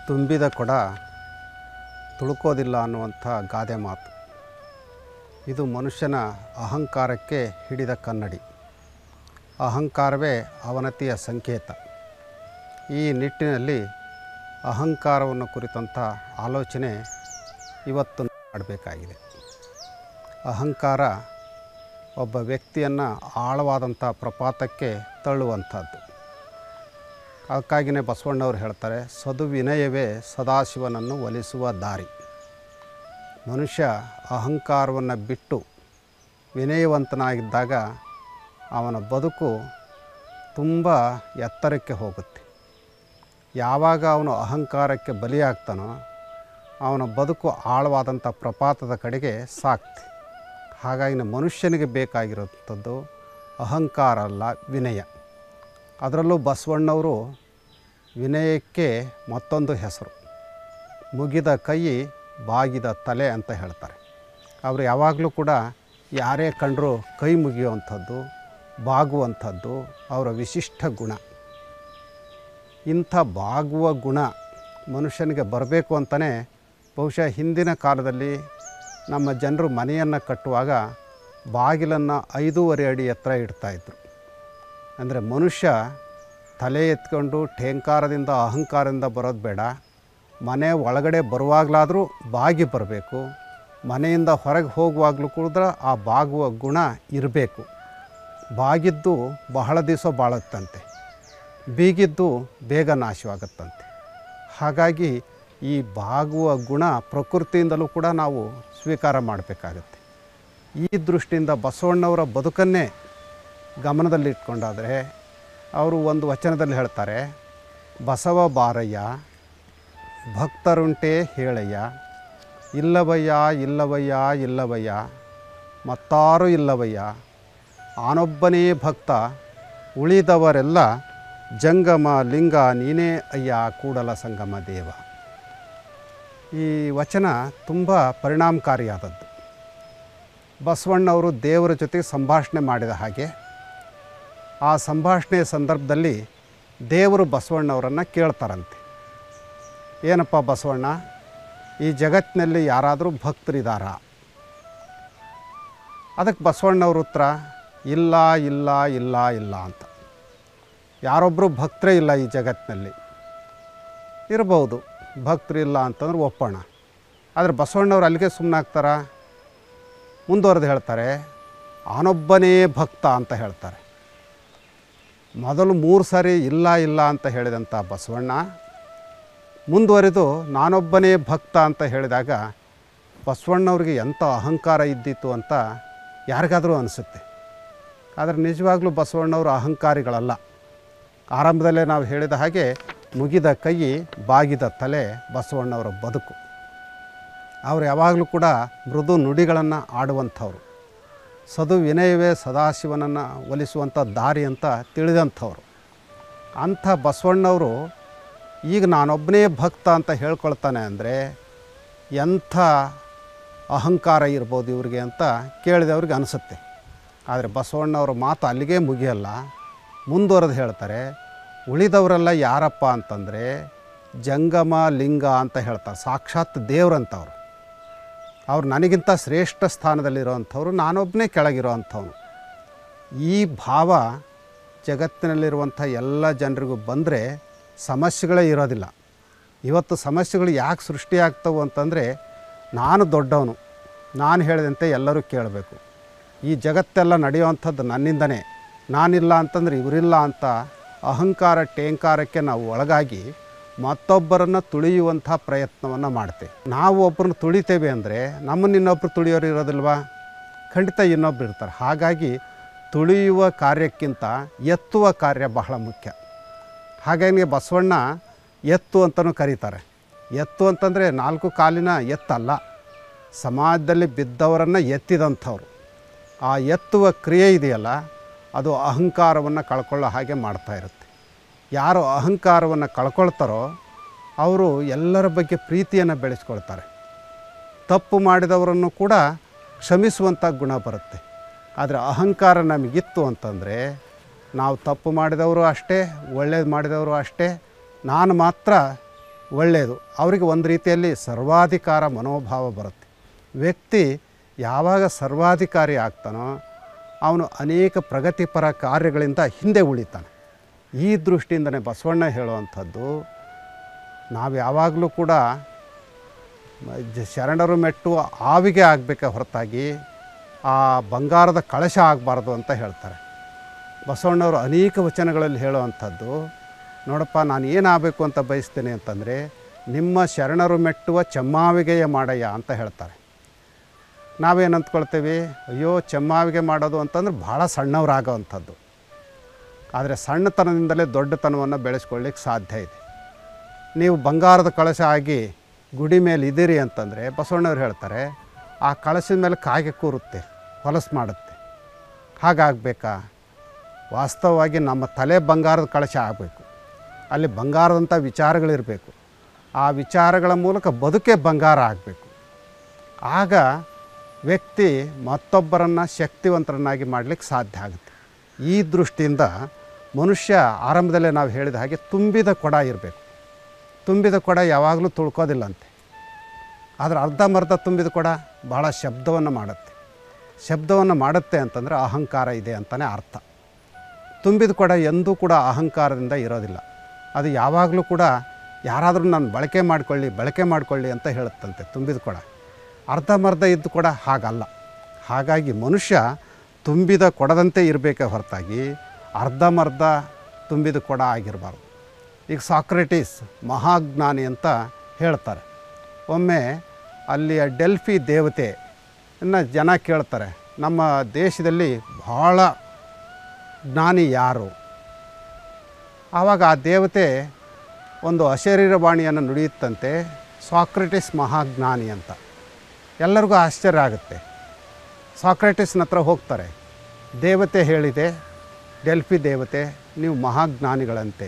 ತುಂಬಿದ ಕೊಡ ತುಳುಕೋದಿಲ್ಲ ಅನ್ನುವಂಥ ಗಾದೆ ಮಾತು. ಇದು ಮನುಷ್ಯನ ಅಹಂಕಾರಕ್ಕೆ ಹಿಡಿದ ಕನ್ನಡಿ. ಅಹಂಕಾರವೇ ಅವನತಿಯ ಸಂಕೇತ. ಈ ನಿಟ್ಟಿನಲ್ಲಿ ಅಹಂಕಾರವನ್ನು ಕುರಿತಂಥ ಆಲೋಚನೆ ಇವತ್ತು ಮಾಡಬೇಕಾಗಿದೆ. ಅಹಂಕಾರ ಒಬ್ಬ ವ್ಯಕ್ತಿಯನ್ನು ಆಳವಾದಂಥ ಪ್ರಪಾತಕ್ಕೆ ತಳ್ಳುವಂಥದ್ದು. ಅದಕ್ಕಾಗಿಯೇ ಬಸವಣ್ಣವರು ಹೇಳ್ತಾರೆ, ಸದುವಿನಯವೇ ಸದಾಶಿವನನ್ನು ಒಲಿಸುವ ದಾರಿ. ಮನುಷ್ಯ ಅಹಂಕಾರವನ್ನು ಬಿಟ್ಟು ವಿನಯವಂತನಾಗಿದ್ದಾಗ ಅವನ ಬದುಕು ತುಂಬ ಎತ್ತರಕ್ಕೆ ಹೋಗುತ್ತೆ. ಯಾವಾಗ ಅವನು ಅಹಂಕಾರಕ್ಕೆ ಬಲಿಯಾಗ್ತಾನೋ ಅವನ ಬದುಕು ಆಳವಾದಂಥ ಪ್ರಪಾತದ ಕಡೆಗೆ ಸಾಕ್ತೆ. ಹಾಗಾಗಿ ಮನುಷ್ಯನಿಗೆ ಬೇಕಾಗಿರುವಂಥದ್ದು ಅಹಂಕಾರ ಅಲ್ಲ, ವಿನಯ. ಅದರಲ್ಲೂ ಬಸವಣ್ಣವರು ವಿನಯಕ್ಕೆ ಮತ್ತೊಂದು ಹೆಸರು, ಮುಗಿದ ಕೈ ಬಾಗಿದ ತಲೆ ಅಂತ ಹೇಳ್ತಾರೆ. ಅವರು ಯಾವಾಗಲೂ ಕೂಡ ಯಾರೇ ಕಂಡರೂ ಕೈ ಮುಗಿಯುವಂಥದ್ದು, ಬಾಗುವಂಥದ್ದು ಅವರ ವಿಶಿಷ್ಟ ಗುಣ. ಇಂಥ ಬಾಗುವ ಗುಣ ಮನುಷ್ಯನಿಗೆ ಬರಬೇಕು ಅಂತಲೇ ಬಹುಶಃ ಹಿಂದಿನ ಕಾಲದಲ್ಲಿ ನಮ್ಮ ಜನರು ಮನೆಯನ್ನು ಕಟ್ಟುವಾಗ ಬಾಗಿಲನ್ನು 5.5 ಅಡಿ ಎತ್ತರ ಇಡ್ತಾಯಿದ್ರು. ಅಂದರೆ ಮನುಷ್ಯ ತಲೆ ಎತ್ಕೊಂಡು ಠೇಂಕಾರದಿಂದ ಅಹಂಕಾರದಿಂದ ಬರೋದು ಬೇಡ, ಮನೆ ಒಳಗಡೆ ಬರುವಾಗಲಾದರೂ ಬಾಗಿ ಬರಬೇಕು, ಮನೆಯಿಂದ ಹೊರಗೆ ಹೋಗುವಾಗಲೂ ಕೂಡ ಆ ಬಾಗುವ ಗುಣ ಇರಬೇಕು. ಬಾಗಿದ್ದು ಬಹಳ ದಿವಸ ಬಾಳುತ್ತಂತೆ, ಬೀಗಿದ್ದು ಬೇಗ ನಾಶವಾಗುತ್ತಂತೆ. ಹಾಗಾಗಿ ಈ ಬಾಗುವ ಗುಣ ಪ್ರಕೃತಿಯಿಂದಲೂ ಕೂಡ ನಾವು ಸ್ವೀಕಾರ ಮಾಡಬೇಕಾಗತ್ತೆ. ಈ ದೃಷ್ಟಿಯಿಂದ ಬಸವಣ್ಣವರ ಬದುಕನ್ನೇ ಗಮನದಲ್ಲಿಟ್ಕೊಂಡಾದರೆ ಅವರು ಒಂದು ವಚನದಲ್ಲಿ ಹೇಳ್ತಾರೆ, ಬಸವ ಬಾರಯ್ಯ ಭಕ್ತರುಂಟೆ ಹೇಳಯ್ಯ, ಇಲ್ಲವಯ್ಯ ಇಲ್ಲವಯ್ಯ ಇಲ್ಲವಯ್ಯ ಮತ್ತಾರು ಇಲ್ಲವಯ್ಯ, ಆನೊಬ್ಬನೇ ಭಕ್ತ ಉಳಿದವರೆಲ್ಲ ಜಂಗಮ ಲಿಂಗ ನೀನೇ ಅಯ್ಯ ಕೂಡಲ ಸಂಗಮ ದೇವ. ಈ ವಚನ ತುಂಬ ಪರಿಣಾಮಕಾರಿಯಾದದ್ದು. ಬಸವಣ್ಣವರು ದೇವರ ಜೊತೆ ಸಂಭಾಷಣೆ ಮಾಡಿದ ಹಾಗೆ ಆ ಸಂಭಾಷಣೆಯ ಸಂದರ್ಭದಲ್ಲಿ ದೇವರು ಬಸವಣ್ಣವರನ್ನು ಕೇಳ್ತಾರಂತೆ, ಏನಪ್ಪ ಬಸವಣ್ಣ, ಈ ಜಗತ್ತಿನಲ್ಲಿ ಯಾರಾದರೂ ಭಕ್ತರಿದ್ದಾರಾ? ಅದಕ್ಕೆ ಬಸವಣ್ಣವ್ರ ಉತ್ತರ, ಇಲ್ಲ ಇಲ್ಲ ಇಲ್ಲ ಇಲ್ಲ ಅಂತ. ಯಾರೊಬ್ಬರು ಭಕ್ತರೇ ಇಲ್ಲ ಈ ಜಗತ್ತಿನಲ್ಲಿ. ಇರ್ಬೋದು ಭಕ್ತರಿಲ್ಲ ಅಂತಂದ್ರೆ ಒಪ್ಪೋಣ. ಆದರೆ ಬಸವಣ್ಣವ್ರು ಅಲ್ಲಿಗೆ ಸುಮ್ಮನಾಗ್ತಾರ? ಮುಂದುವರೆದು ಹೇಳ್ತಾರೆ, ಆನೊಬ್ಬನೇ ಭಕ್ತ ಅಂತ ಹೇಳ್ತಾರೆ. ಮೊದಲು 3 ಸಾರಿ ಇಲ್ಲ ಇಲ್ಲ ಅಂತ ಹೇಳಿದಂಥ ಬಸವಣ್ಣ ಮುಂದುವರೆದು ನಾನೊಬ್ಬನೇ ಭಕ್ತ ಅಂತ ಹೇಳಿದಾಗ ಬಸವಣ್ಣವ್ರಿಗೆ ಎಂಥ ಅಹಂಕಾರ ಇದ್ದಿತ್ತು ಅಂತ ಯಾರಿಗಾದರೂ ಅನಿಸುತ್ತೆ. ಆದರೆ ನಿಜವಾಗ್ಲೂ ಬಸವಣ್ಣವರು ಅಹಂಕಾರಿಗಳಲ್ಲ. ಆರಂಭದಲ್ಲೇ ನಾವು ಹೇಳಿದ ಹಾಗೆ ಮುಗಿದ ಕೈ ಬಾಗಿದ ತಲೆ ಬಸವಣ್ಣವರ ಬದುಕು. ಅವರು ಯಾವಾಗಲೂ ಕೂಡ ಮೃದು ನುಡಿಗಳನ್ನು ಆಡುವಂಥವ್ರು, ಸದು ವಿನಯವೇ ಸದಾಶಿವನನ್ನು ಒಲಿಸುವಂಥ ದಾರಿ ಅಂತ ತಿಳಿದಂಥವ್ರು. ಅಂಥ ಬಸವಣ್ಣವರು ಈಗ ನಾನೊಬ್ಬನೇ ಭಕ್ತ ಅಂತ ಹೇಳ್ಕೊಳ್ತಾನೆ ಅಂದರೆ ಎಂಥ ಅಹಂಕಾರ ಇರ್ಬೋದು ಇವ್ರಿಗೆ ಅಂತ ಕೇಳಿದವ್ರಿಗೆ ಅನಿಸುತ್ತೆ. ಆದರೆ ಬಸವಣ್ಣವ್ರ ಮಾತು ಅಲ್ಲಿಗೆ ಮುಗಿಯಲ್ಲ, ಮುಂದುವರೆದು ಹೇಳ್ತಾರೆ, ಉಳಿದವರೆಲ್ಲ ಯಾರಪ್ಪ ಅಂತಂದರೆ ಜಂಗಮ ಲಿಂಗ ಅಂತ ಹೇಳ್ತಾರೆ. ಸಾಕ್ಷಾತ್ ದೇವ್ರಂಥವ್ರು. ಅವ್ರು ನನಗಿಂತ ಶ್ರೇಷ್ಠ ಸ್ಥಾನದಲ್ಲಿರೋವಂಥವ್ರು, ನಾನೊಬ್ಬನೇ ಕೆಳಗಿರೋವಂಥವ್ನು. ಈ ಭಾವ ಜಗತ್ತಿನಲ್ಲಿರುವಂಥ ಎಲ್ಲ ಜನರಿಗೂ ಬಂದರೆ ಸಮಸ್ಯೆಗಳೇ ಇರೋದಿಲ್ಲ. ಇವತ್ತು ಸಮಸ್ಯೆಗಳು ಯಾಕೆ ಸೃಷ್ಟಿಯಾಗ್ತವೆ ಅಂತಂದರೆ, ನಾನು ದೊಡ್ಡವನು, ನಾನು ಹೇಳಿದಂತೆ ಎಲ್ಲರೂ ಕೇಳಬೇಕು, ಈ ಜಗತ್ತೆಲ್ಲ ನಡೆಯುವಂಥದ್ದು ನನ್ನಿಂದನೇ, ನಾನಿಲ್ಲ ಅಂತಂದರೆ ಇವರಿಲ್ಲ ಅಂತ ಅಹಂಕಾರ ಟೇಂಕಾರಕ್ಕೆ ನಾವು ಒಳಗಾಗಿ ಮತ್ತೊಬ್ಬರನ್ನು ತುಳಿಯುವಂಥ ಪ್ರಯತ್ನವನ್ನು ಮಾಡ್ತೇವೆ. ನಾವು ಒಬ್ಬರನ್ನ ತುಳಿತೇವೆ ಅಂದರೆ ನಮ್ಮನ್ನು ಇನ್ನೊಬ್ಬರು ತುಳಿಯೋರು ಇರೋದಿಲ್ವಾ? ಖಂಡಿತ ಇನ್ನೊಬ್ರು ಇರ್ತಾರೆ. ಹಾಗಾಗಿ ತುಳಿಯುವ ಕಾರ್ಯಕ್ಕಿಂತ ಎತ್ತುವ ಕಾರ್ಯ ಬಹಳ ಮುಖ್ಯ. ಹಾಗಾಗಿ ಬಸವಣ್ಣ ಎತ್ತು ಅಂತಲೂ ಕರೀತಾರೆ. ಎತ್ತು ಅಂತಂದರೆ 4 ಕಾಲಿನ ಎತ್ತಲ್ಲ, ಸಮಾಜದಲ್ಲಿ ಬಿದ್ದವರನ್ನು ಎತ್ತಿದಂಥವ್ರು. ಆ ಎತ್ತುವ ಕ್ರಿಯೆ ಇದೆಯಲ್ಲ, ಅದು ಅಹಂಕಾರವನ್ನು ಕಳ್ಕೊಳ್ಳೋ ಹಾಗೆ ಮಾಡ್ತಾ ಇರುತ್ತೆ. ಯಾರು ಅಹಂಕಾರವನ್ನು ಕಳ್ಕೊಳ್ತಾರೋ ಅವರು ಎಲ್ಲರ ಬಗ್ಗೆ ಪ್ರೀತಿಯನ್ನು ಬೆಳೆಸ್ಕೊಳ್ತಾರೆ. ತಪ್ಪು ಮಾಡಿದವರನ್ನು ಕೂಡ ಕ್ಷಮಿಸುವಂಥ ಗುಣ ಬರುತ್ತೆ. ಆದರೆ ಅಹಂಕಾರ ನಮಗಿತ್ತು ಅಂತಂದರೆ ನಾವು ತಪ್ಪು ಮಾಡಿದವರು ಅಷ್ಟೇ, ಒಳ್ಳೇದು ಮಾಡಿದವರು ಅಷ್ಟೇ, ನಾನು ಮಾತ್ರ ಒಳ್ಳೆಯದು. ಅವರಿಗೆ ಒಂದು ರೀತಿಯಲ್ಲಿ ಸರ್ವಾಧಿಕಾರ ಮನೋಭಾವ ಬರುತ್ತೆ. ವ್ಯಕ್ತಿ ಯಾವಾಗ ಸರ್ವಾಧಿಕಾರಿ ಆಗ್ತಾನೋ ಅವನು ಅನೇಕ ಪ್ರಗತಿಪರ ಕಾರ್ಯಗಳಿಂದ ಹಿಂದೆ ಉಳಿತಾನೆ. ಈ ದೃಷ್ಟಿಯಿಂದನೇ ಬಸವಣ್ಣ ಹೇಳುವಂಥದ್ದು, ನಾವು ಯಾವಾಗಲೂ ಕೂಡ ಶರಣರು ಮೆಟ್ಟುವ ಆವಿಗೆ ಆಗಬೇಕೆ ಹೊರತಾಗಿ ಆ ಬಂಗಾರದ ಕಳಶ ಆಗಬಾರ್ದು ಅಂತ ಹೇಳ್ತಾರೆ. ಬಸವಣ್ಣವರು ಅನೇಕ ವಚನಗಳಲ್ಲಿ ಹೇಳುವಂಥದ್ದು, ನೋಡಪ್ಪ ನಾನು ಏನಾಗಬೇಕು ಅಂತ ಬಯಸ್ತೇನೆ ಅಂತಂದರೆ ನಿಮ್ಮ ಶರಣರು ಮೆಟ್ಟುವ ಚೆಮ್ಮಾವಿಗೆಯ ಮಾಡಯ್ಯ ಅಂತ ಹೇಳ್ತಾರೆ. ನಾವೇನು ಅಂದ್ಕೊಳ್ತೇವೆ, ಅಯ್ಯೋ ಚೆಮ್ಮಾವಿಗೆ ಮಾಡೋದು ಅಂತಂದ್ರೆ ಭಾಳ ಸಣ್ಣವರಾಗೋವಂಥದ್ದು. ಆದರೆ ಸಣ್ಣತನದಿಂದಲೇ ದೊಡ್ಡತನವನ್ನು ಬೆಳೆಸ್ಕೊಳ್ಳಿಕ್ಕೆ ಸಾಧ್ಯ ಇದೆ. ನೀವು ಬಂಗಾರದ ಕಳಶ ಆಗಿ ಗುಡಿ ಮೇಲೆ ಇದ್ದೀರಿ ಅಂತಂದರೆ ಬಸವಣ್ಣವ್ರು ಹೇಳ್ತಾರೆ, ಆ ಕಳಶದ ಮೇಲೆ ಕಾಗೆ ಕೂರುತ್ತೆ, ಹೊಲಸು ಮಾಡುತ್ತೆ. ಹಾಗಾಗಬೇಕಾ? ವಾಸ್ತವವಾಗಿ ನಮ್ಮ ತಲೆ ಬಂಗಾರದ ಕಳಶ ಆಗಬೇಕು. ಅಲ್ಲಿ ಬಂಗಾರದಂಥ ವಿಚಾರಗಳಿರಬೇಕು. ಆ ವಿಚಾರಗಳ ಮೂಲಕ ಬದುಕೆ ಬಂಗಾರ ಆಗಬೇಕು. ಆಗ ವ್ಯಕ್ತಿ ಮತ್ತೊಬ್ಬರನ್ನು ಶಕ್ತಿವಂತರನ್ನಾಗಿ ಮಾಡಲಿಕ್ಕೆ ಸಾಧ್ಯ ಆಗುತ್ತೆ. ಈ ದೃಷ್ಟಿಯಿಂದ ಮನುಷ್ಯ ಆರಂಭದಲ್ಲೇ ನಾವು ಹೇಳಿದ ಹಾಗೆ ತುಂಬಿದ ಕೊಡ ಇರಬೇಕು. ತುಂಬಿದ ಕೊಡ ಯಾವಾಗಲೂ ತುಳ್ಕೋದಿಲ್ಲಂತೆ. ಆದರೆ ಅರ್ಧಂಬರ್ಧ ತುಂಬಿದ ಕೊಡ ಭಾಳ ಶಬ್ದವನ್ನು ಮಾಡುತ್ತೆ. ಶಬ್ದವನ್ನು ಮಾಡುತ್ತೆ ಅಂತಂದರೆ ಅಹಂಕಾರ ಇದೆ ಅಂತಲೇ ಅರ್ಥ. ತುಂಬಿದ ಕೊಡ ಎಂದೂ ಕೂಡ ಅಹಂಕಾರದಿಂದ ಇರೋದಿಲ್ಲ. ಅದು ಯಾವಾಗಲೂ ಕೂಡ ಯಾರಾದರೂ ನಾನು ಬಳಕೆ ಮಾಡಿಕೊಳ್ಳಿ ಅಂತ ಹೇಳುತ್ತಂತೆ ತುಂಬಿದ ಕೊಡ. ಅರ್ಧಂಬರ್ಧ ಇದ್ದು ಕೂಡ ಹಾಗಲ್ಲ. ಹಾಗಾಗಿ ಮನುಷ್ಯ ತುಂಬಿದ ಕೊಡದಂತೆ ಇರಬೇಕೇ ಹೊರತಾಗಿ ಅರ್ಧಂಬರ್ಧ ತುಂಬಿದ ಕೊಡ ಆಗಿರಬಾರ್ದು. ಈಗ ಸಾಕ್ರೆಟಿಸ್ ಮಹಾಜ್ಞಾನಿ ಅಂತ ಹೇಳ್ತಾರೆ. ಒಮ್ಮೆ ಅಲ್ಲಿಯ ಡೆಲ್ಫಿ ದೇವತೆಯನ್ನು ಜನ ಕೇಳ್ತಾರೆ, ನಮ್ಮ ದೇಶದಲ್ಲಿ ಭಾಳ ಜ್ಞಾನಿ ಯಾರು? ಆವಾಗ ಆ ದೇವತೆ ಒಂದು ಅಶರೀರವಾಣಿಯನ್ನು ನುಡಿಯುತ್ತಂತೆ, ಸಾಕ್ರೆಟಿಸ್ ಮಹಾಜ್ಞಾನಿ ಅಂತ. ಎಲ್ಲರಿಗೂ ಆಶ್ಚರ್ಯ ಆಗುತ್ತೆ. ಸಾಕ್ರೆಟಿಸ್ನ ಹತ್ರ ಹೋಗ್ತಾರೆ. ದೇವತೆ ಹೇಳಿದೆ, ಡೆಲ್ಫಿ ದೇವತೆ, ನೀವು ಮಹಾಜ್ಞಾನಿಗಳಂತೆ.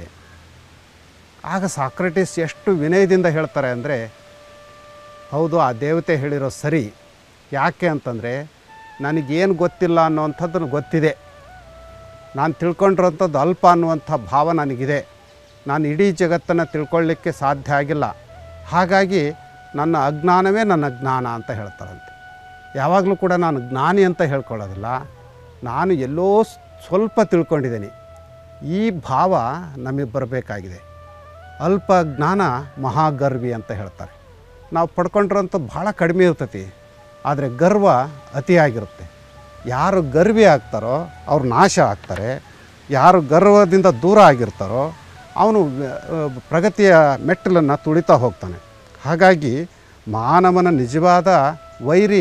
ಆಗ ಸಾಕ್ರೆಟಿಸ್ ಎಷ್ಟು ವಿನಯದಿಂದ ಹೇಳ್ತಾರೆ ಅಂದರೆ, ಹೌದು, ಆ ದೇವತೆ ಹೇಳಿರೋ ಸರಿ. ಯಾಕೆ ಅಂತಂದರೆ ನನಗೇನು ಗೊತ್ತಿಲ್ಲ ಅನ್ನುವಂಥದ್ದನ್ನು ಗೊತ್ತಿದೆ. ನಾನು ತಿಳ್ಕೊಂಡಿರೋಂಥದ್ದು ಅಲ್ಪ ಅನ್ನುವಂಥ ಭಾವ ನನಗಿದೆ. ನಾನು ಇಡೀ ಜಗತ್ತನ್ನು ತಿಳ್ಕೊಳ್ಳಿಕ್ಕೆ ಸಾಧ್ಯ ಆಗಿಲ್ಲ. ಹಾಗಾಗಿ ನನ್ನ ಅಜ್ಞಾನವೇ ನನ್ನ ಜ್ಞಾನ ಅಂತ ಹೇಳ್ತಾರಂತೆ. ಯಾವಾಗಲೂ ಕೂಡ ನಾನು ಜ್ಞಾನಿ ಅಂತ ಹೇಳ್ಕೊಳ್ಳೋದಿಲ್ಲ, ನಾನು ಎಲ್ಲೋ ಸ್ವಲ್ಪ ತಿಳ್ಕೊಂಡಿದ್ದೀನಿ. ಈ ಭಾವ ನಮಗೆ ಬರಬೇಕಾಗಿದೆ. ಅಲ್ಪ ಜ್ಞಾನ ಮಹಾಗರ್ವಿ ಅಂತ ಹೇಳ್ತಾರೆ. ನಾವು ಪಡ್ಕೊಂಡಿರೋಂಥದ್ದು ಭಾಳ ಕಡಿಮೆ ಇರ್ತೈತಿ, ಆದರೆ ಗರ್ವ ಅತಿಯಾಗಿರುತ್ತೆ. ಯಾರು ಗರ್ವಿ ಆಗ್ತಾರೋ ಅವ್ರು ನಾಶ ಆಗ್ತಾರೆ. ಯಾರು ಗರ್ವದಿಂದ ದೂರ ಆಗಿರ್ತಾರೋ ಅವನು ಪ್ರಗತಿಯ ಮೆಟ್ಟಲನ್ನು ತುಳಿತಾ ಹೋಗ್ತಾನೆ. ಹಾಗಾಗಿ ಮಾನವನ ನಿಜವಾದ ವೈರಿ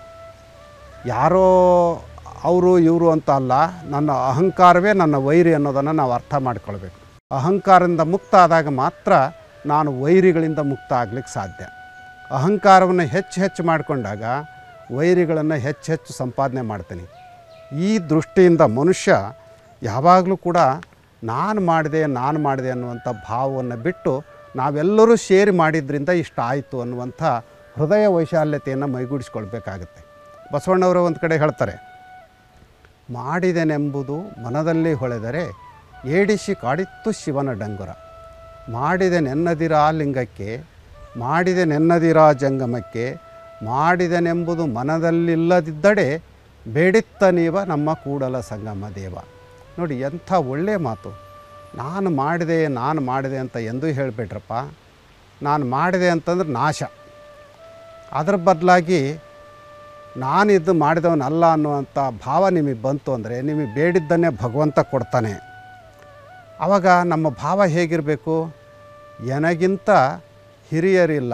ಯಾರೋ ಅವರು ಇವರು ಅಂತ ಅಲ್ಲ, ನನ್ನ ಅಹಂಕಾರವೇ ನನ್ನ ವೈರಿ ಅನ್ನೋದನ್ನು ನಾವು ಅರ್ಥ ಮಾಡ್ಕೊಳ್ಬೇಕು. ಅಹಂಕಾರದಿಂದ ಮುಕ್ತ ಆದಾಗ ಮಾತ್ರ ನಾನು ವೈರಿಗಳಿಂದ ಮುಕ್ತ ಆಗಲಿಕ್ಕೆ ಸಾಧ್ಯ. ಅಹಂಕಾರವನ್ನು ಹೆಚ್ಚು ಮಾಡಿಕೊಂಡಾಗ ವೈರಿಗಳನ್ನು ಹೆಚ್ಚು ಸಂಪಾದನೆ ಮಾಡ್ತೀನಿ. ಈ ದೃಷ್ಟಿಯಿಂದ ಮನುಷ್ಯ ಯಾವಾಗಲೂ ಕೂಡ ನಾನು ಮಾಡಿದೆ ಅನ್ನುವಂಥ ಭಾವವನ್ನು ಬಿಟ್ಟು ನಾವೆಲ್ಲರೂ ಸೇರಿ ಮಾಡಿದ್ರಿಂದ ಇಷ್ಟ ಆಯಿತು ಅನ್ನುವಂಥ ಹೃದಯ ವೈಶಾಲ್ಯತೆಯನ್ನು ಮೈಗೂಡಿಸ್ಕೊಳ್ಬೇಕಾಗತ್ತೆ. ಬಸವಣ್ಣವರು ಒಂದು ಕಡೆ ಹೇಳ್ತಾರೆ, ಮಾಡಿದೆನೆಂಬುದು ಮನದಲ್ಲಿ ಹೊಳೆದರೆ ಏಡಿಸಿ ಕಾಡಿತ್ತು ಶಿವನ ಡಂಗುರ. ಮಾಡಿದೆನೆನ್ನದಿರಾ ಲಿಂಗಕ್ಕೆ, ಮಾಡಿದೆನೆನ್ನದಿರಾ ಜಂಗಮಕ್ಕೆ, ಮಾಡಿದೆನೆಂಬುದು ಮನದಲ್ಲಿಲ್ಲದಿದ್ದಡೆ ಬೇಡಿತ್ತ ನೀವ ನಮ್ಮ ಕೂಡಲ ಸಂಗಮ ದೇವ. ನೋಡಿ ಎಂಥ ಒಳ್ಳೆಯ ಮಾತು. ನಾನು ಮಾಡಿದೆ ಅಂತ ಎಂದೂ ಹೇಳಿಬಿಟ್ರಪ್ಪ. ನಾನು ಮಾಡಿದೆ ಅಂತಂದ್ರೆ ನಾಶ. ಅದರ ಬದಲಾಗಿ ನಾನಿದ್ದು ಮಾಡಿದವನಲ್ಲ ಅನ್ನುವಂಥ ಭಾವ ನಿಮಗೆ ಬಂತು ಅಂದರೆ ನಿಮಗೆ ಬೇಡಿದ್ದನ್ನೇ ಭಗವಂತ ಕೊಡ್ತಾನೆ. ಆವಾಗ ನಮ್ಮ ಭಾವ ಹೇಗಿರಬೇಕು? ನನಗಿಂತ ಹಿರಿಯರಿಲ್ಲ,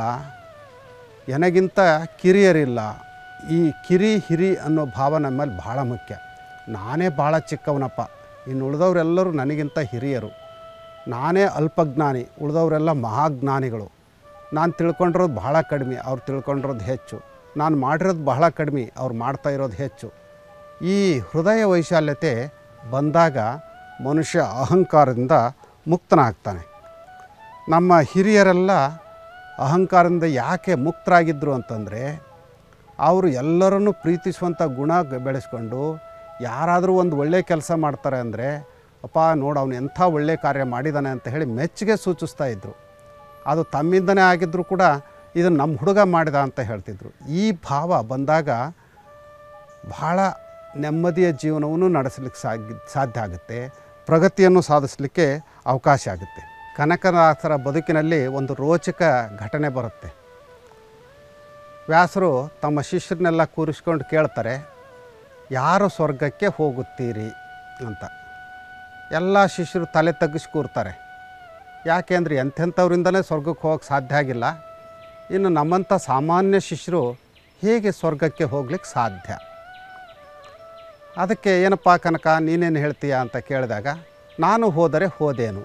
ನನಗಿಂತ ಕಿರಿಯರಿಲ್ಲ. ಈ ಹಿರಿ ಅನ್ನೋ ಭಾವ ನಮ್ಮಲ್ಲಿ ಭಾಳ ಮುಖ್ಯ. ನಾನೇ ಭಾಳ ಚಿಕ್ಕವನಪ್ಪ, ಇನ್ನು ಉಳಿದವರೆಲ್ಲರೂ ನನಗಿಂತ ಹಿರಿಯರು. ನಾನೇ ಅಲ್ಪಜ್ಞಾನಿ, ಉಳಿದವರೆಲ್ಲ ಮಹಾಜ್ಞಾನಿಗಳು. ನಾನು ತಿಳ್ಕೊಂಡಿರೋದು ಬಹಳ ಕಡಿಮೆ, ಅವ್ರು ತಿಳ್ಕೊಂಡಿರೋದು ಹೆಚ್ಚು. ನಾನು ಮಾಡಿರೋದು ಬಹಳ ಕಡಿಮೆ, ಅವ್ರು ಮಾಡ್ತಾ ಇರೋದು ಹೆಚ್ಚು. ಈ ಹೃದಯ ವೈಶಾಲ್ಯತೆ ಬಂದಾಗ ಮನುಷ್ಯ ಅಹಂಕಾರದಿಂದ ಮುಕ್ತನಾಗ್ತಾನೆ. ನಮ್ಮ ಹಿರಿಯರೆಲ್ಲ ಅಹಂಕಾರದಿಂದ ಯಾಕೆ ಮುಕ್ತರಾಗಿದ್ದರು ಅಂತಂದರೆ, ಅವರು ಎಲ್ಲರನ್ನೂ ಪ್ರೀತಿಸುವಂಥ ಗುಣ ಬೆಳೆಸ್ಕೊಂಡು ಯಾರಾದರೂ ಒಂದು ಒಳ್ಳೆಯ ಕೆಲಸ ಮಾಡ್ತಾರೆ ಅಂದರೆ, ಅಪ್ಪ ನೋಡು ಅವನು ಎಂಥ ಒಳ್ಳೆಯ ಕಾರ್ಯ ಮಾಡಿದ್ದಾನೆ ಅಂತ ಹೇಳಿ ಮೆಚ್ಚುಗೆ ಸೂಚಿಸ್ತಾ ಇದ್ದರು. ಅದು ತಮ್ಮಿಂದನೇ ಆಗಿದ್ದರೂ ಕೂಡ ಇದನ್ನು ನಮ್ಮ ಹುಡುಗ ಮಾಡಿದ ಅಂತ ಹೇಳ್ತಿದ್ರು. ಈ ಭಾವ ಬಂದಾಗ ಬಹಳ ನೆಮ್ಮದಿಯ ಜೀವನವನ್ನು ನಡೆಸಲಿಕ್ಕೆ ಸಾಧ್ಯ ಆಗುತ್ತೆ, ಪ್ರಗತಿಯನ್ನು ಸಾಧಿಸಲಿಕ್ಕೆ ಅವಕಾಶ ಆಗುತ್ತೆ. ಕನಕದಾಸರ ಬದುಕಿನಲ್ಲಿ ಒಂದು ರೋಚಕ ಘಟನೆ ಬರುತ್ತೆ. ವ್ಯಾಸರು ತಮ್ಮ ಶಿಷ್ಯರನ್ನೆಲ್ಲ ಕೂರಿಸ್ಕೊಂಡು ಕೇಳ್ತಾರೆ, ಯಾರು ಸ್ವರ್ಗಕ್ಕೆ ಹೋಗುತ್ತೀರಿ ಅಂತ. ಎಲ್ಲ ಶಿಷ್ಯರು ತಲೆ ತಗ್ಗಿಸಿ ಕೂರ್ತಾರೆ. ಯಾಕೆಂದರೆ ಎಂಥೆಂಥವ್ರಿಂದಲೇ ಸ್ವರ್ಗಕ್ಕೆ ಹೋಗೋಕ್ಕೆ ಸಾಧ್ಯ ಆಗಿಲ್ಲ, ಇನ್ನು ನಮ್ಮಂಥ ಸಾಮಾನ್ಯ ಶಿಷ್ಯರು ಹೇಗೆ ಸ್ವರ್ಗಕ್ಕೆ ಹೋಗ್ಲಿಕ್ಕೆ ಸಾಧ್ಯ? ಅದಕ್ಕೆ ಏನಪ್ಪ ಕನಕ ನೀನೇನು ಹೇಳ್ತೀಯ ಅಂತ ಕೇಳಿದಾಗ, ನಾನು ಹೋದರೆ ಹೋದೇನು.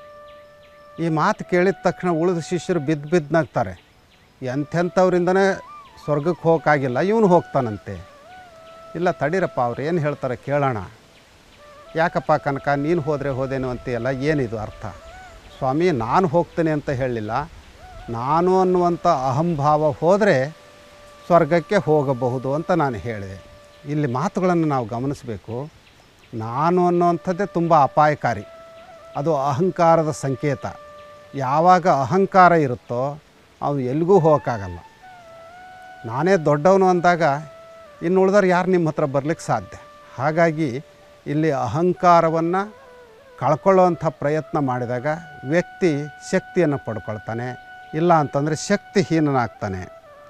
ಈ ಮಾತು ಕೇಳಿದ ತಕ್ಷಣ ಉಳಿದ ಶಿಷ್ಯರು ಬಿದ್ದು ನಗ್ತಾರೆ. ಎಂಥೆಂಥವ್ರಿಂದನೇ ಸ್ವರ್ಗಕ್ಕೆ ಹೋಗೋಕ್ಕಾಗಿಲ್ಲ, ಇವನು ಹೋಗ್ತಾನಂತೆ. ಇಲ್ಲ ತಡೀರಪ್ಪ, ಅವ್ರು ಏನು ಹೇಳ್ತಾರೆ ಕೇಳೋಣ. ಯಾಕಪ್ಪ ಕನಕ ನೀನು ಹೋದರೆ ಹೋದೇನು ಅಂತೀಯಲ್ಲ, ಏನಿದು ಅರ್ಥ? ಸ್ವಾಮಿ, ನಾನು ಹೋಗ್ತೇನೆ ಅಂತ ಹೇಳಲಿಲ್ಲ, ನಾನು ಅನ್ನುವಂಥ ಅಹಂಭಾವ ಹೋದರೆ ಸ್ವರ್ಗಕ್ಕೆ ಹೋಗಬಹುದು ಅಂತ ನಾನು ಹೇಳಿದೆ. ಇಲ್ಲಿ ಮಾತುಗಳನ್ನು ನಾವು ಗಮನಿಸಬೇಕು. ನಾನು ಅನ್ನುವಂಥದ್ದೇ ತುಂಬ ಅಪಾಯಕಾರಿ, ಅದು ಅಹಂಕಾರದ ಸಂಕೇತ. ಯಾವಾಗ ಅಹಂಕಾರ ಇರುತ್ತೋ ಅವನು ಎಲ್ಲಿಗೂ ಹೋಗೋಕ್ಕಾಗಲ್ಲ. ನಾನೇ ದೊಡ್ಡವನು ಅಂದಾಗ ಇನ್ನು ಉಳಿದವ್ರು ಯಾರು ನಿಮ್ಮ ಹತ್ರ ಬರಲಿಕ್ಕೆ ಸಾಧ್ಯ? ಹಾಗಾಗಿ ಇಲ್ಲಿ ಅಹಂಕಾರವನ್ನು ಕಳ್ಕೊಳ್ಳೋವಂಥ ಪ್ರಯತ್ನ ಮಾಡಿದಾಗ ವ್ಯಕ್ತಿ ಶಕ್ತಿಯನ್ನು ಪಡ್ಕೊಳ್ತಾನೆ, ಇಲ್ಲ ಅಂತಂದರೆ ಶಕ್ತಿಹೀನನಾಗ್ತಾನೆ.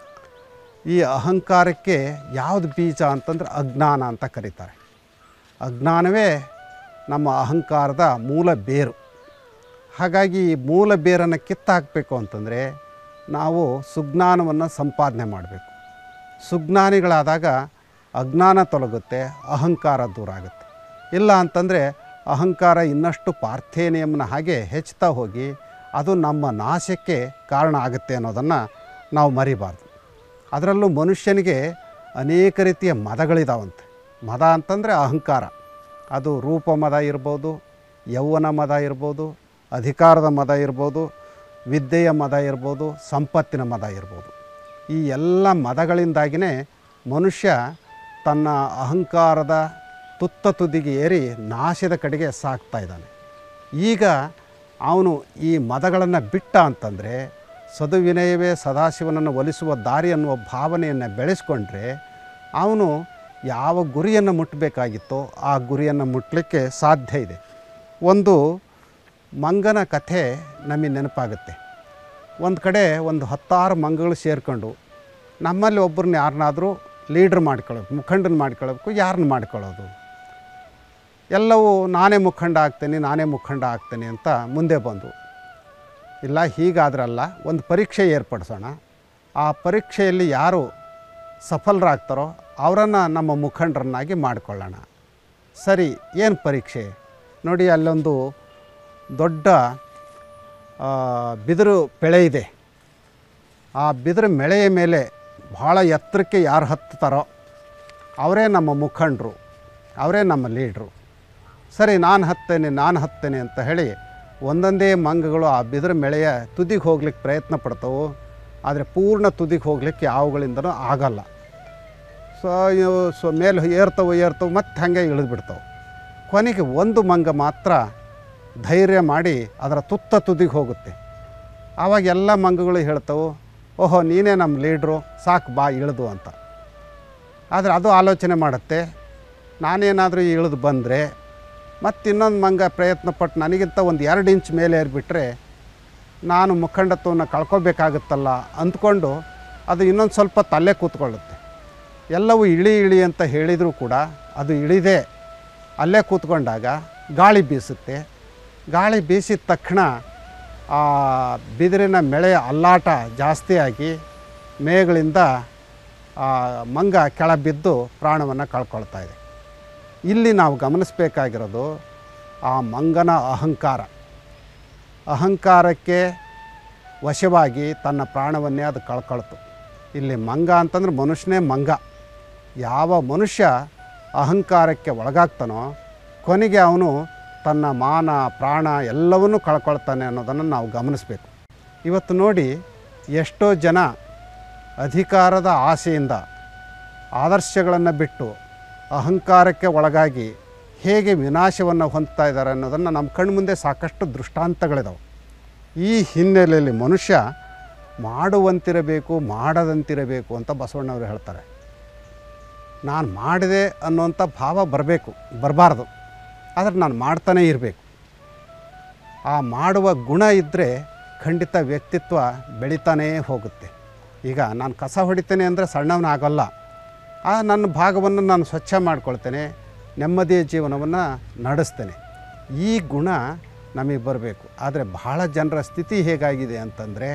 ಈ ಅಹಂಕಾರಕ್ಕೆ ಯಾವುದು ಬೀಜ ಅಂತಂದರೆ ಅಜ್ಞಾನ ಅಂತ ಕರೀತಾರೆ. ಅಜ್ಞಾನವೇ ನಮ್ಮ ಅಹಂಕಾರದ ಮೂಲ ಬೇರು. ಹಾಗಾಗಿ ಈ ಮೂಲ ಬೇರನ್ನು ಕಿತ್ತಾಕಬೇಕು ಅಂತಂದರೆ ನಾವು ಸುಜ್ಞಾನವನ್ನು ಸಂಪಾದನೆ ಮಾಡಬೇಕು. ಸುಜ್ಞಾನಿಗಳಾದಾಗ ಅಜ್ಞಾನ ತೊಲಗುತ್ತೆ, ಅಹಂಕಾರ ದೂರ ಆಗುತ್ತೆ. ಇಲ್ಲ ಅಂತಂದರೆ ಅಹಂಕಾರ ಇನ್ನಷ್ಟು ಪಾರ್ಥೇನಿಯಂನ ಹಾಗೆ ಹೆಚ್ಚುತ್ತಾ ಹೋಗಿ ಅದು ನಮ್ಮ ನಾಶಕ್ಕೆ ಕಾರಣ ಆಗುತ್ತೆ ಅನ್ನೋದನ್ನು ನಾವು ಮರಿಬಾರ್ದು. ಅದರಲ್ಲೂ ಮನುಷ್ಯನಿಗೆ ಅನೇಕ ರೀತಿಯ ಮದಗಳಿದಾವಂತೆ. ಮದ ಅಂತಂದರೆ ಅಹಂಕಾರ. ಅದು ರೂಪ ಮದ ಇರ್ಬೋದು, ಯೌವನ ಮದ ಇರ್ಬೋದು, ಅಧಿಕಾರದ ಮದ ಇರ್ಬೋದು, ವಿದ್ಯೆಯ ಮದ ಇರ್ಬೋದು, ಸಂಪತ್ತಿನ ಮದ ಇರ್ಬೋದು. ಈ ಎಲ್ಲ ಮದಗಳಿಂದಾಗಿಯೇ ಮನುಷ್ಯ ತನ್ನ ಅಹಂಕಾರದ ತುತ್ತ ತುದಿಗೆ ಏರಿ ನಾಶದ ಕಡೆಗೆ ಸಾಗ್ತಾ ಇದ್ದಾನೆ. ಈಗ ಅವನು ಈ ಮದಗಳನ್ನು ಬಿಟ್ಟ ಅಂತಂದರೆ ಸದುವಿನಯವೇ ಸದಾಶಿವನನ್ನು ಒಲಿಸುವ ದಾರಿ ಅನ್ನುವ ಭಾವನೆಯನ್ನು ಬೆಳೆಸ್ಕೊಂಡ್ರೆ ಅವನು ಯಾವ ಗುರಿಯನ್ನು ಮುಟ್ಟಬೇಕಾಗಿತ್ತೋ ಆ ಗುರಿಯನ್ನು ಮುಟ್ಟಲಿಕ್ಕೆ ಸಾಧ್ಯ ಇದೆ. ಒಂದು ಮಂಗನ ಕಥೆ ನಮಗೆ ನೆನಪಾಗುತ್ತೆ. ಒಂದು ಕಡೆ ಒಂದು 10 ಮಂಗಗಳು ಸೇರಿಕೊಂಡು ನಮ್ಮಲ್ಲಿ ಒಬ್ಬರನ್ನ ಯಾರನ್ನಾದರೂ ಲೀಡ್ರ್ ಮಾಡ್ಕೊಳ್ಳೋದು, ಮುಖಂಡನ ಮಾಡ್ಕೊಳ್ಳೋಬೇಕು. ಯಾರನ್ನ ಮಾಡ್ಕೊಳ್ಳೋದು? ಎಲ್ಲವೂ ನಾನೇ ಮುಖಂಡ ಆಗ್ತೇನೆ ಅಂತ ಮುಂದೆ ಬಂದು, ಇಲ್ಲ ಹೀಗಾದ್ರಲ್ಲ, ಒಂದು ಪರೀಕ್ಷೆ ಏರ್ಪಡಿಸೋಣ. ಆ ಪರೀಕ್ಷೆಯಲ್ಲಿ ಯಾರು ಸಫಲರಾಗ್ತಾರೋ ಅವರನ್ನು ನಮ್ಮ ಮುಖಂಡರನ್ನಾಗಿ ಮಾಡಿಕೊಳ್ಳೋಣ. ಸರಿ, ಏನು ಪರೀಕ್ಷೆ ನೋಡಿ, ಅಲ್ಲೊಂದು ದೊಡ್ಡ ಬಿದಿರು ಪೆಳೆ ಇದೆ. ಆ ಬಿದಿರು ಮೆಳೆಯ ಮೇಲೆ ಭಾಳ ಎತ್ತರಕ್ಕೆ ಯಾರು ಹತ್ತುತ್ತಾರೋ ಅವರೇ ನಮ್ಮ ಮುಖಂಡರು, ಅವರೇ ನಮ್ಮ ಲೀಡ್ರು. ಸರಿ, ನಾನು ಹತ್ತೇನೆ ಅಂತ ಹೇಳಿ ಒಂದೊಂದೇ ಮಂಗಗಳು ಆ ಬಿದಿರು ಮೆಳೆಯ ತುದಿಗೆ ಹೋಗ್ಲಿಕ್ಕೆ ಪ್ರಯತ್ನ ಪಡ್ತಾವೆ. ಆದರೆ ಪೂರ್ಣ ತುದಿಗೆ ಹೋಗ್ಲಿಕ್ಕೆ ಯಾವುಗಳಿಂದನೂ ಆಗಲ್ಲ. ಮೇಲೆ ಏರ್ತವೆ ಮತ್ತೆ ಹಾಗೆ ಇಳಿದ್ಬಿಡ್ತಾವೆ. ಕೊನೆಗೆ ಒಂದು ಮಂಗ ಮಾತ್ರ ಧೈರ್ಯ ಮಾಡಿ ಅದರ ತುದಿಗೆ ಹೋಗುತ್ತೆ. ಆವಾಗ ಎಲ್ಲ ಮಂಗಗಳು ಹೇಳ್ತವೆ, ಓಹೋ ನೀನೇ ನಮ್ಮ ಲೀಡ್ರು, ಸಾಕು ಬಾ ಇಳಿದು ಅಂತ. ಆದರೆ ಅದು ಆಲೋಚನೆ ಮಾಡುತ್ತೆ, ನಾನೇನಾದರೂ ಇಳಿದು ಬಂದರೆ ಮತ್ತು ಇನ್ನೊಂದು ಮಂಗ ಪ್ರಯತ್ನಪಟ್ಟು ನನಗಿಂತ ಒಂದು 2 ಇಂಚ್ ಮೇಲೆ ಏರಿಬಿಟ್ರೆ ನಾನು ಮುಖಂಡತ್ವವನ್ನು ಕಳ್ಕೊಬೇಕಾಗುತ್ತಲ್ಲ ಅಂದ್ಕೊಂಡು ಅದು ಇನ್ನೊಂದು ಸ್ವಲ್ಪ ತಲೆ ಕೂತ್ಕೊಳ್ಳುತ್ತೆ. ಎಲ್ಲವೂ ಇಳಿ ಅಂತ ಹೇಳಿದರೂ ಕೂಡ ಅದು ಇಳಿದೇ ಅಲ್ಲೇ ಕೂತ್ಕೊಂಡಾಗ ಗಾಳಿ ಬೀಸುತ್ತೆ. ಗಾಳಿ ಬೀಸಿದ ತಕ್ಷಣ ಆ ಬಿದಿರಿನ ಮೆಳೆಯ ಅಲ್ಲಾಟ ಜಾಸ್ತಿಯಾಗಿ ಮೇಗಳಿಂದ ಮಂಗ ಕೆಳ ಬಿದ್ದು ಪ್ರಾಣವನ್ನು ಕಳ್ಕೊಳ್ತಾ ಇದೆ. ಇಲ್ಲಿ ನಾವು ಗಮನಿಸಬೇಕಾಗಿರೋದು ಆ ಮಂಗನ ಅಹಂಕಾರಕ್ಕೆ ವಶವಾಗಿ ತನ್ನ ಪ್ರಾಣವನ್ನೇ ಅದು ಕಳ್ಕೊಳ್ತು. ಇಲ್ಲಿ ಮಂಗ ಅಂತಂದ್ರೆ ಮನುಷ್ಯನೇ ಮಂಗ. ಯಾವ ಮನುಷ್ಯ ಅಹಂಕಾರಕ್ಕೆ ಒಳಗಾಗ್ತಾನೋ ಕೊನೆಗೆ ಅವನು ತನ್ನ ಮಾನ ಪ್ರಾಣ ಎಲ್ಲವನ್ನೂ ಕಳ್ಕೊಳ್ತಾನೆ ಅನ್ನೋದನ್ನು ನಾವು ಗಮನಿಸಬೇಕು. ಇವತ್ತು ನೋಡಿ, ಎಷ್ಟೋ ಜನ ಅಧಿಕಾರದ ಆಸೆಯಿಂದ ಆದರ್ಶಗಳನ್ನು ಬಿಟ್ಟು ಅಹಂಕಾರಕ್ಕೆ ಒಳಗಾಗಿ ಹೇಗೆ ವಿನಾಶವನ್ನು ಹೊಂದ್ತಾ ಇದ್ದಾರೆ ಅನ್ನೋದನ್ನು ನಮ್ಮ ಕಣ್ಮುಂದೆ ಸಾಕಷ್ಟು ದೃಷ್ಟಾಂತಗಳಿದಾವೆ. ಈ ಹಿನ್ನೆಲೆಯಲ್ಲಿ ಮನುಷ್ಯ ಮಾಡುವಂತಿರಬೇಕು, ಮಾಡದಂತಿರಬೇಕು ಅಂತ ಬಸವಣ್ಣವರು ಹೇಳ್ತಾರೆ. ನಾನು ಮಾಡಿದೆ ಅನ್ನೋಂಥ ಭಾವ ಬರಬಾರ್ದು, ಆದರೆ ನಾನು ಮಾಡ್ತಾನೇ ಇರಬೇಕು. ಆ ಮಾಡುವ ಗುಣ ಇದ್ದರೆ ಖಂಡಿತ ವ್ಯಕ್ತಿತ್ವ ಬೆಳೀತಾನೇ ಹೋಗುತ್ತೆ. ಈಗ ನಾನು ಕಸ ಹೊಡಿತೇನೆ ಅಂದರೆ ಸಣ್ಣವನಾಗಲ್ಲ. ನನ್ನ ಭಾಗವನ್ನು ನಾನು ಸ್ವಚ್ಛ ಮಾಡ್ಕೊಳ್ತೇನೆ, ನೆಮ್ಮದಿಯ ಜೀವನವನ್ನು ನಡೆಸ್ತೇನೆ. ಈ ಗುಣ ನಮಗೆ ಬರಬೇಕು. ಆದರೆ ಬಹಳ ಜನರ ಸ್ಥಿತಿ ಹೇಗಾಗಿದೆ ಅಂತಂದರೆ,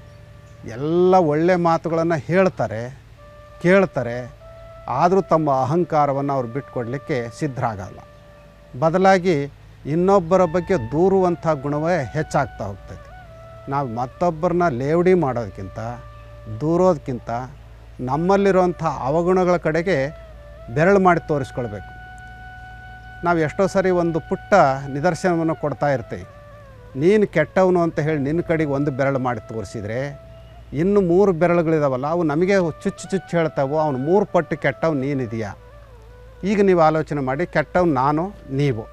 ಎಲ್ಲ ಒಳ್ಳೆಯ ಮಾತುಗಳನ್ನು ಹೇಳ್ತಾರೆ, ಕೇಳ್ತಾರೆ, ಆದರೂ ತಮ್ಮ ಅಹಂಕಾರವನ್ನು ಅವ್ರು ಬಿಟ್ಕೊಡ್ಲಿಕ್ಕೆ ಸಿದ್ಧರಾಗಲ್ಲ. ಬದಲಾಗಿ ಇನ್ನೊಬ್ಬರ ಬಗ್ಗೆ ದೂರುವಂಥ ಗುಣವೇ ಹೆಚ್ಚಾಗ್ತಾ ಹೋಗ್ತೈತಿ. ನಾವು ಮತ್ತೊಬ್ಬರನ್ನ ಲೇವಡಿ ಮಾಡೋದಕ್ಕಿಂತ, ದೂರೋದಕ್ಕಿಂತ ನಮ್ಮಲ್ಲಿರುವಂಥ ಅವಗುಣಗಳ ಕಡೆಗೆ ಬೆರಳು ಮಾಡಿ ತೋರಿಸ್ಕೊಳ್ಬೇಕು. ನಾವು ಎಷ್ಟೋ ಸರಿ ಒಂದು ಪುಟ್ಟ ನಿದರ್ಶನವನ್ನು ಕೊಡ್ತಾ ಇರ್ತೀವಿ. ನೀನು ಕೆಟ್ಟವನು ಅಂತ ಹೇಳಿ ನಿನ್ನ ಕಡೆಗೆ ಒಂದು ಬೆರಳು ಮಾಡಿ ತೋರಿಸಿದರೆ, ಇನ್ನು 3 ಬೆರಳುಗಳಿದಾವಲ್ಲ ಅವು ನಮಗೆ ಚುಚ್ಚು ಹೇಳ್ತಾವೆ, ಅವನು 3 ಪಟ್ಟು ಕೆಟ್ಟವ್ ನೀನಿದೆಯಾ. ಈಗ ನೀವು ಆಲೋಚನೆ ಮಾಡಿ, ಕೆಟ್ಟವ್ ನಾನು, ನೀವು.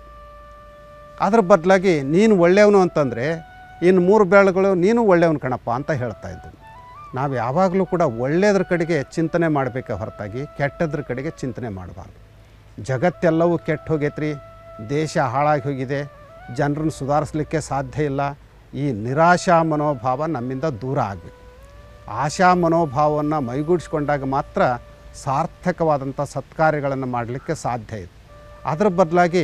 ಅದ್ರ ಬದಲಾಗಿ ನೀನು ಒಳ್ಳೆಯವನು ಅಂತಂದರೆ ಇನ್ನು 3 ಬೆರಳುಗಳು ನೀನು ಒಳ್ಳೆಯವನು ಕಣಪ್ಪ ಅಂತ ಹೇಳ್ತಾಯಿದ್ದು. ನಾವು ಯಾವಾಗಲೂ ಕೂಡ ಒಳ್ಳೆಯದ್ರ ಕಡೆಗೆ ಚಿಂತನೆ ಮಾಡಬೇಕೆ ಹೊರತಾಗಿ ಕೆಟ್ಟದ್ರ ಕಡೆಗೆ ಚಿಂತನೆ ಮಾಡಬಾರ್ದು. ಜಗತ್ತೆಲ್ಲವೂ ಕೆಟ್ಟು ಹೋಗೈತ್ರಿ, ದೇಶ ಹಾಳಾಗಿ ಹೋಗಿದೆ, ಜನರನ್ನು ಸುಧಾರಿಸಲಿಕ್ಕೆ ಸಾಧ್ಯ ಇಲ್ಲ. ಈ ನಿರಾಶಾ ಮನೋಭಾವ ನಮ್ಮಿಂದ ದೂರ ಆಗಬೇಕು. ಆಶಾ ಮನೋಭಾವವನ್ನು ಮೈಗೂಡಿಸ್ಕೊಂಡಾಗ ಮಾತ್ರ ಸಾರ್ಥಕವಾದಂಥ ಸತ್ಕಾರ್ಯಗಳನ್ನು ಮಾಡಲಿಕ್ಕೆ ಸಾಧ್ಯ ಇದೆ. ಅದರ ಬದಲಾಗಿ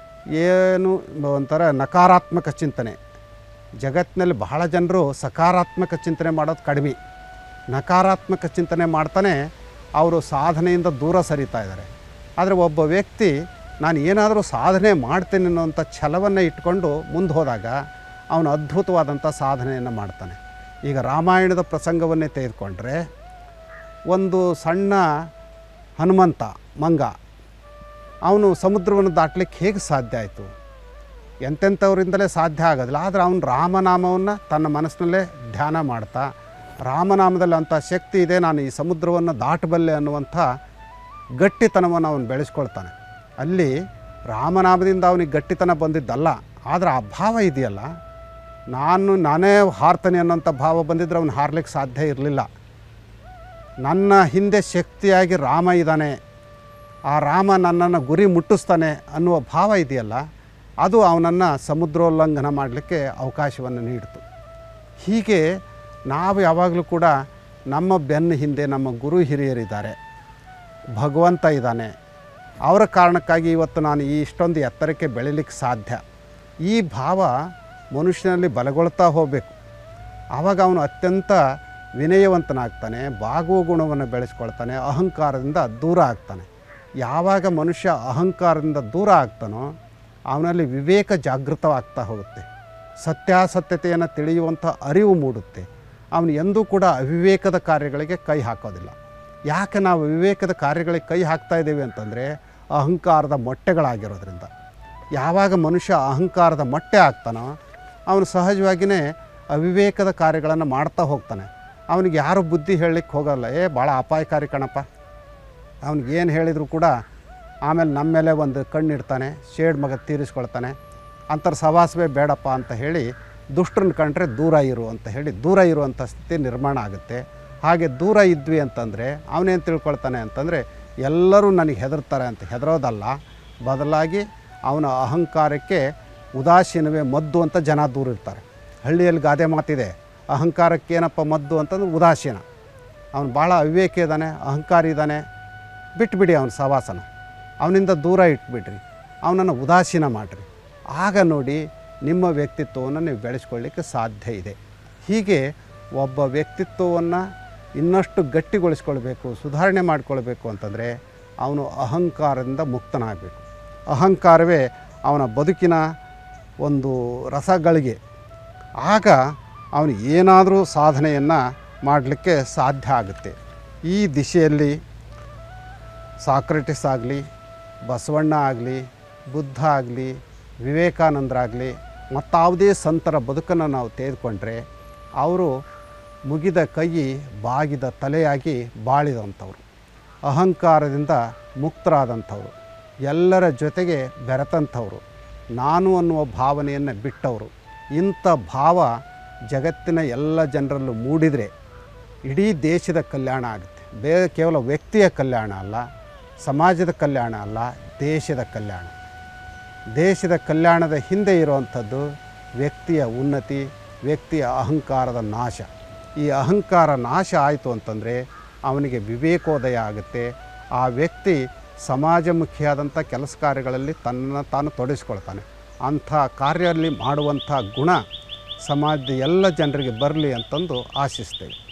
ಏನು ಒಂಥರ ನಕಾರಾತ್ಮಕ ಚಿಂತನೆ, ಜಗತ್ತಿನಲ್ಲಿ ಬಹಳ ಜನರು ಸಕಾರಾತ್ಮಕ ಚಿಂತನೆ ಮಾಡೋದು ಕಡಿಮೆ. ನಕಾರಾತ್ಮಕ ಚಿಂತನೆ ಮಾಡ್ತಾನೆ ಅವರು ಸಾಧನೆಯಿಂದ ದೂರ ಸರಿತಾ ಇದ್ದಾರೆ. ಆದರೆ ಒಬ್ಬ ವ್ಯಕ್ತಿ ನಾನು ಏನಾದರೂ ಸಾಧನೆ ಮಾಡ್ತೇನೆ ಅನ್ನೋಂಥ ಛಲವನ್ನು ಇಟ್ಕೊಂಡು ಮುಂದೆ ಹೋದಾಗ ಅವನು ಅದ್ಭುತವಾದಂಥ ಸಾಧನೆಯನ್ನು ಮಾಡ್ತಾನೆ. ಈಗ ರಾಮಾಯಣದ ಪ್ರಸಂಗವನ್ನೇ ತೆಗೆದುಕೊಂಡ್ರೆ, ಒಂದು ಸಣ್ಣ ಹನುಮಂತ ಮಂಗ, ಅವನು ಸಮುದ್ರವನ್ನು ದಾಟಲಿಕ್ಕೆ ಹೇಗೆ ಸಾಧ್ಯ ಆಯಿತು? ಎಂತೆಂಥವರಿಂದಲೇ ಸಾಧ್ಯ ಆಗೋದಿಲ್ಲ. ಆದರೆ ಅವನು ರಾಮನಾಮವನ್ನು ತನ್ನ ಮನಸ್ಸಿನಲ್ಲೇ ಧ್ಯಾನ ಮಾಡ್ತಾ, ರಾಮನಾಮದಲ್ಲಿ ಅಂಥ ಶಕ್ತಿ ಇದೆ, ನಾನು ಈ ಸಮುದ್ರವನ್ನು ದಾಟಬಲ್ಲೆ ಅನ್ನುವಂಥ ಗಟ್ಟಿತನವನ್ನು ಅವನು ಬೆಳೆಸ್ಕೊಳ್ತಾನೆ. ಅಲ್ಲಿ ರಾಮನಾಮದಿಂದ ಅವನಿಗೆ ಗಟ್ಟಿತನ ಬಂದಿದ್ದಲ್ಲ, ಆದರೆ ಆ ಭಾವ ಇದೆಯಲ್ಲ, ನಾನೇ ಹಾರ್ತಾನೆ ಅನ್ನೋಂಥ ಭಾವ ಬಂದಿದ್ದರೆ ಅವನು ಹಾರ್ಲಿಕ್ಕೆ ಸಾಧ್ಯ ಇರಲಿಲ್ಲ. ನನ್ನ ಹಿಂದೆ ಶಕ್ತಿಯಾಗಿ ರಾಮ ಇದ್ದಾನೆ, ಆ ರಾಮ ನನ್ನನ್ನು ಗುರಿ ಮುಟ್ಟಿಸ್ತಾನೆ ಅನ್ನುವ ಭಾವ ಇದೆಯಲ್ಲ, ಅದು ಅವನನ್ನು ಸಮುದ್ರೋಲ್ಲಂಘನ ಮಾಡಲಿಕ್ಕೆ ಅವಕಾಶವನ್ನು ನೀಡಿತು. ಹೀಗೆ ನಾವು ಯಾವಾಗಲೂ ಕೂಡ ನಮ್ಮ ಬೆನ್ನ ಹಿಂದೆ ನಮ್ಮ ಗುರು ಹಿರಿಯರಿದ್ದಾರೆ, ಭಗವಂತ ಇದ್ದಾನೆ, ಅವರ ಕಾರಣಕ್ಕಾಗಿ ಇವತ್ತು ನಾನು ಇಷ್ಟೊಂದು ಎತ್ತರಕ್ಕೆ ಬೆಳೀಲಿಕ್ಕೆ ಸಾಧ್ಯ. ಈ ಭಾವ ಮನುಷ್ಯನಲ್ಲಿ ಬಲಗೊಳ್ತಾ ಹೋಗಬೇಕು. ಆವಾಗ ಅವನು ಅತ್ಯಂತ ವಿನಯವಂತನಾಗ್ತಾನೆ, ಬಾಗುವ ಗುಣವನ್ನು ಬೆಳೆಸ್ಕೊಳ್ತಾನೆ, ಅಹಂಕಾರದಿಂದ ದೂರ ಆಗ್ತಾನೆ. ಯಾವಾಗ ಮನುಷ್ಯ ಅಹಂಕಾರದಿಂದ ದೂರ ಆಗ್ತಾನೋ ಅವನಲ್ಲಿ ವಿವೇಕ ಜಾಗೃತವಾಗ್ತಾ ಹೋಗುತ್ತೆ, ಸತ್ಯಾಸತ್ಯತೆಯನ್ನು ತಿಳಿಯುವಂಥ ಅರಿವು ಮೂಡುತ್ತೆ. ಅವನು ಎಂದೂ ಕೂಡ ಅವಿವೇಕದ ಕಾರ್ಯಗಳಿಗೆ ಕೈ ಹಾಕೋದಿಲ್ಲ. ಯಾಕೆ ನಾವು ವಿವೇಕದ ಕಾರ್ಯಗಳಿಗೆ ಕೈ ಹಾಕ್ತಾ ಇದ್ದೇವೆ ಅಂತಂದರೆ, ಅಹಂಕಾರದ ಮೊಟ್ಟೆಗಳಾಗಿರೋದ್ರಿಂದ. ಯಾವಾಗ ಮನುಷ್ಯ ಅಹಂಕಾರದ ಮೊಟ್ಟೆ ಆಗ್ತಾನೋ ಅವನು ಸಹಜವಾಗಿಯೇ ಅವಿವೇಕದ ಕಾರ್ಯಗಳನ್ನು ಮಾಡ್ತಾ ಹೋಗ್ತಾನೆ. ಅವನಿಗೆ ಯಾರು ಬುದ್ಧಿ ಹೇಳಲಿಕ್ಕೆ ಹೋಗಲ್ಲ, ಭಾಳ ಅಪಾಯಕಾರಿ ಕಣಪ್ಪ. ಅವನಿಗೇನು ಹೇಳಿದರೂ ಕೂಡ ಆಮೇಲೆ ನಮ್ಮ ಮೇಲೆ ಒಂದು ಕಣ್ಣಿಡ್ತಾನೆ, ಶೇಡ್ ಮಗ ತೀರಿಸ್ಕೊಳ್ತಾನೆ. ಅಂತರ ಸವಾಸವೇ ಬೇಡಪ್ಪ ಅಂತ ಹೇಳಿ ದುಷ್ಟರನ್ನ ಕಂಡ್ರೆ ದೂರ ಇರು ಅಂತ ಹೇಳಿ ದೂರ ಇರುವಂಥ ಸ್ಥಿತಿ ನಿರ್ಮಾಣ ಆಗುತ್ತೆ. ಹಾಗೆ ದೂರ ಇದ್ವಿ ಅಂತಂದರೆ ಅವನೇನು ತಿಳ್ಕೊಳ್ತಾನೆ ಅಂತಂದರೆ, ಎಲ್ಲರೂ ನನಗೆ ಹೆದರ್ತಾರೆ ಅಂತ ಹೆದರೋದಲ್ಲ, ಬದಲಾಗಿ ಅವನ ಅಹಂಕಾರಕ್ಕೆ ಉದಾಸೀನವೇ ಮದ್ದು ಅಂತ ಜನ ದೂರ ಇರ್ತಾರೆ. ಹಳ್ಳಿಯಲ್ಲಿ ಗಾದೆ ಮಾತಿದೆ, ಅಹಂಕಾರಕ್ಕೇನಪ್ಪ ಮದ್ದು ಅಂತಂದ್ರೆ ಉದಾಸೀನ. ಅವನು ಭಾಳ ಅವಿವೇಕ ಇದ್ದಾನೆ, ಅಹಂಕಾರಿ ಇದ್ದಾನೆ, ಬಿಟ್ಬಿಡಿ ಅವನ ಸವಾಸನ, ಅವನಿಂದ ದೂರ ಇಟ್ಬಿಡ್ರಿ, ಅವನನ್ನು ಉದಾಸೀನ ಮಾಡಿರಿ. ಆಗ ನೋಡಿ ನಿಮ್ಮ ವ್ಯಕ್ತಿತ್ವವನ್ನು ನೀವು ಬೆಳೆಸ್ಕೊಳ್ಳಿಕ್ಕೆ ಸಾಧ್ಯ ಇದೆ. ಹೀಗೆ ಒಬ್ಬ ವ್ಯಕ್ತಿತ್ವವನ್ನು ಇನ್ನಷ್ಟು ಗಟ್ಟಿಗೊಳಿಸ್ಕೊಳ್ಬೇಕು, ಸುಧಾರಣೆ ಮಾಡಿಕೊಳ್ಬೇಕು ಅಂತಂದರೆ ಅವನು ಅಹಂಕಾರದಿಂದ ಮುಕ್ತನಾಗಬೇಕು. ಅಹಂಕಾರವೇ ಅವನ ಬದುಕಿನ ಒಂದು ರಸಗಳಿಗೆ. ಆಗ ಅವನು ಏನಾದರೂ ಸಾಧನೆಯನ್ನು ಮಾಡಲಿಕ್ಕೆ ಸಾಧ್ಯ ಆಗುತ್ತೆ. ಈ ದಿಶೆಯಲ್ಲಿ ಸಾಕ್ರೆಟಿಸ್ ಆಗಲಿ, ಬಸವಣ್ಣ ಆಗಲಿ, ಬುದ್ಧ ಆಗಲಿ, ವಿವೇಕಾನಂದರಾಗಲಿ, ಮತ್ತಾವುದೇ ಸಂತರ ಬದುಕನ್ನು ನಾವು ತೆಗೆದುಕೊಂಡ್ರೆ ಅವರು ಮುಗಿದ ಕೈ ಬಾಗಿದ ತಲೆಯಾಗಿ ಬಾಳಿದಂಥವ್ರು, ಅಹಂಕಾರದಿಂದ ಮುಕ್ತರಾದಂಥವ್ರು, ಎಲ್ಲರ ಜೊತೆಗೆ ಬೆರೆತಂಥವ್ರು, ನಾನು ಅನ್ನುವ ಭಾವನೆಯನ್ನು ಬಿಟ್ಟವರು. ಇಂಥ ಭಾವ ಜಗತ್ತಿನ ಎಲ್ಲ ಜನರಲ್ಲೂ ಮೂಡಿದರೆ ಇಡೀ ದೇಶದ ಕಲ್ಯಾಣ ಆಗುತ್ತೆ. ಕೇವಲ ವ್ಯಕ್ತಿಯ ಕಲ್ಯಾಣ ಅಲ್ಲ, ಸಮಾಜದ ಕಲ್ಯಾಣ ಅಲ್ಲ, ದೇಶದ ಕಲ್ಯಾಣ. ದೇಶದ ಕಲ್ಯಾಣದ ಹಿಂದೆ ಇರುವಂಥದ್ದು ವ್ಯಕ್ತಿಯ ಉನ್ನತಿ, ವ್ಯಕ್ತಿಯ ಅಹಂಕಾರದ ನಾಶ. ಈ ಅಹಂಕಾರ ನಾಶ ಆಯಿತು ಅಂತಂದರೆ ಅವನಿಗೆ ವಿವೇಕೋದಯ ಆಗುತ್ತೆ. ಆ ವ್ಯಕ್ತಿ ಸಮಾಜಮುಖಿಯಾದಂಥ ಕೆಲಸ ಕಾರ್ಯಗಳಲ್ಲಿ ತನ್ನನ್ನು ತಾನು ತೊಡಗಿಸ್ಕೊಳ್ತಾನೆ. ಅಂಥ ಕಾರ್ಯದಲ್ಲಿ ಮಾಡುವಂಥ ಗುಣ ಸಮಾಜದ ಎಲ್ಲ ಜನರಿಗೆ ಬರಲಿ ಅಂತಂದು ಆಶಿಸ್ತೇವೆ.